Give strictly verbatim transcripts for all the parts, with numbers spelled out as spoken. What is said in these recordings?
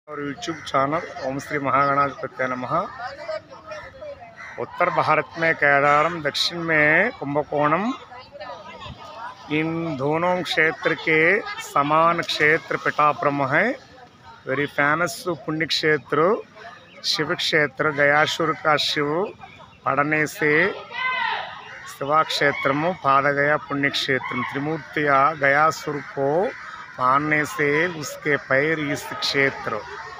और YouTube channel Om Shri महागणाधिपत्याय नमः। उत्तर भारत में केदारम, दक्षिण में कुंभकोणम, इन दोनों क्षेत्र के समान क्षेत्र पिठापुरम है। वेरी फेमस पुण्य क्षेत्र, शिव क्षेत्र, गयासुर का शिव पढ़ने से शिवा क्षेत्रम, पादगया पुण्य क्षेत्र, त्रिमूर्तिया गयासुर को मानने से उसके पैर इस क्षेत्र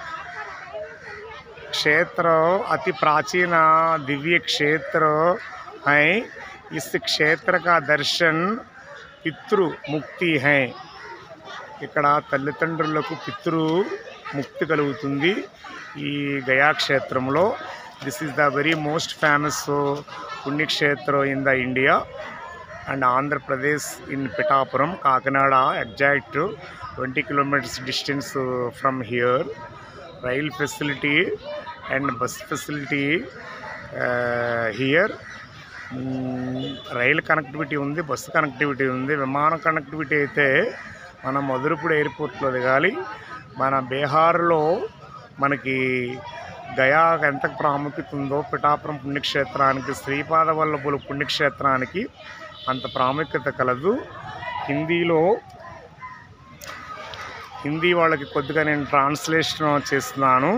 क्षेत्र अति प्राचीन दिव्य क्षेत्र है। इस क्षेत्र का दर्शन पितृ मुक्ति है। ఇక్కడ తల్లిదండ్రులకు పితృ ముక్తి కలుగుతుంది ఈ గయా క్షేత్రంలో. This is the very most famous పుణ్యక్షేత్రం in the India and Andhra Pradesh in Pittapuram, Kakinada, exact twenty kilometers distance from here. Rail facility and bus facility uh, here. Rail connectivity ఉంది, బస్సు కనెక్టివిటీ ఉంది. విమాన connectivity అయితే మన మధురపూడి ఎయిర్పోర్ట్లో దిగాలి. మన బీహార్లో మనకి గయా ఎంత ప్రాముఖ్యత ఉందో పిఠాపురం పుణ్యక్షేత్రానికి, శ్రీపాద వల్లభుల పుణ్యక్షేత్రానికి అంత ప్రాముఖ్యత కలదు. హిందీలో హిందీ వాళ్ళకి కొద్దిగా నేను ట్రాన్స్లేషన్ చేస్తున్నాను.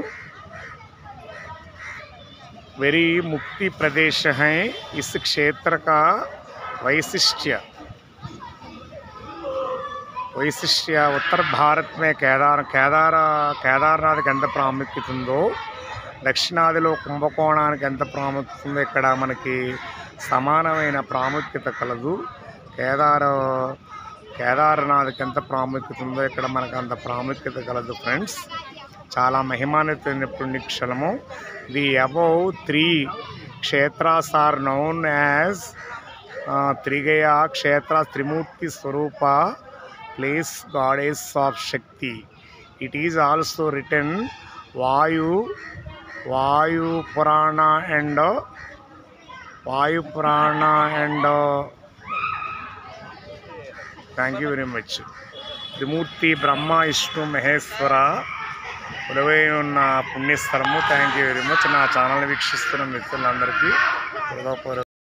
वेरी मुक्ति प्रदेश है इस क्षेत्र का. वैशिष्ट्य वैशिष्ट्य उत्तर भारत में केदार केदार కేదార్నాథ్కి ఎంత ప్రాముఖ్యత ఉందో, దక్షిణాదిలో కుంభకోణానికి ఎంత ప్రాముఖ్యత ఉందో ఇక్కడ మనకి సమానమైన ప్రాముఖ్యత కలదు. కేదార కేదార్నాథ్కి ఎంత ప్రాముఖ్యత ఉందో ఇక్కడ మనకు అంత ప్రాముఖ్యత కలదు ఫ్రెండ్స్. చాలా మహిమాన్వితమైన పుణ్యక్షేత్రము. ది అబౌవ్ త్రీ క్షేత్రాస్ are known as Trigaya kshetra, Trimurti swarupa place, goddess of Shakti. It is also written Vayu Vayu Purana and Vayu Purana and thank you very much. Trimurti Brahma, Vishnu, Maheshwara కొలువై ఉన్న పుణ్యస్థలము. Thank you very much. నా ఛానల్ని వీక్షిస్తున్న మిత్రులందరికీ హృదయపూర్వక